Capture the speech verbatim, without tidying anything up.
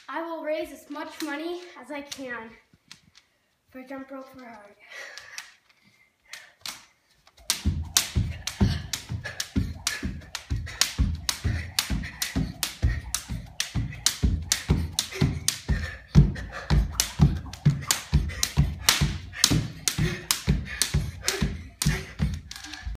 I will raise as much money as I can for jump rope for Hard.